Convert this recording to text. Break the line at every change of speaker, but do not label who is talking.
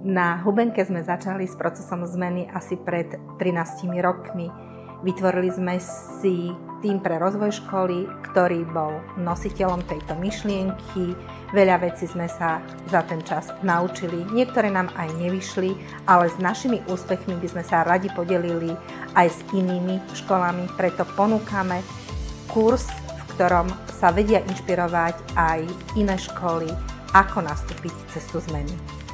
Na Hubenke sme začali s procesom zmeny asi pred 13 rokmi. Vytvorili sme si tím pre rozvoj školy, ktorý bol nositeľom tejto myšlienky. Veľa vecí sme sa za ten čas naučili, niektoré nám aj nevyšli, ale s našimi úspechmi by sme sa radi podelili aj s inými školami, preto ponúkame kurz, v ktorom sa vedia inšpirovať aj iné školy, ako nastúpiť cestu zmeny.